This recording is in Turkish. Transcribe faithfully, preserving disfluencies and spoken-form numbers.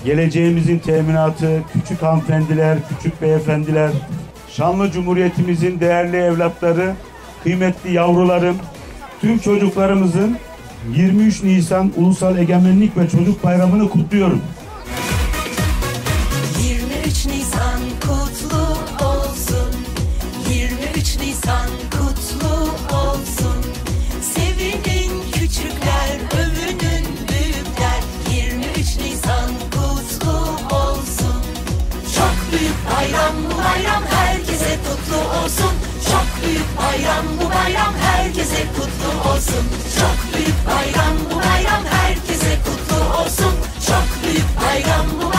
geleceğimizin teminatı, küçük hanımefendiler, küçük beyefendiler, şanlı Cumhuriyetimizin değerli evlatları, kıymetli yavrularım, tüm çocuklarımızın yirmi üç Nisan Ulusal Egemenlik ve Çocuk Bayramı'nı kutluyorum. yirmi üç Nisan kutlu olsun. yirmi üç Nisan kutlu olsun. Sevinin küçükler, övünün büyükler. yirmi üç Nisan kutlu olsun. Çok büyük bayram bu bayram, herkese kutlu olsun. Çok büyük bayram bu bayram, herkese kutlu olsun. Çok büyük bayram bu bayram, herkese kutlu olsun. Çok büyük bayram bu bayram.